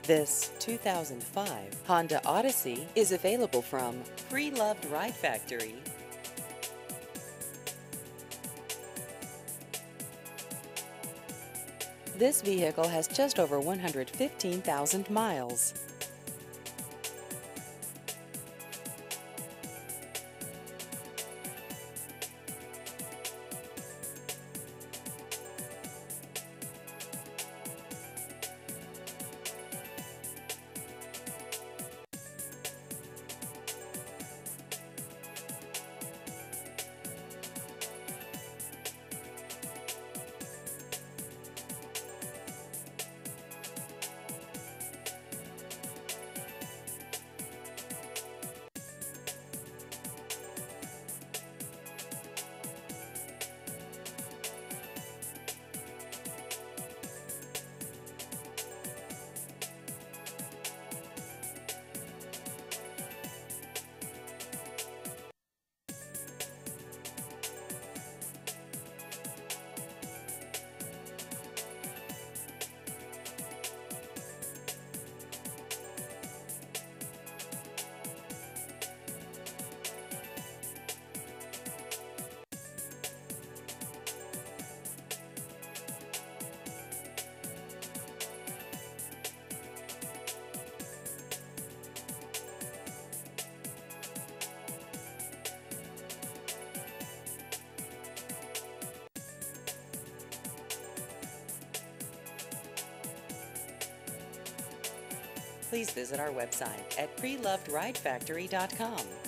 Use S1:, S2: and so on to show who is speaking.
S1: This 2005 Honda Odyssey is available from Pre-Loved Ride Factory. This vehicle has just over 115,000 miles. Please visit our website at prelovedridefactory.com.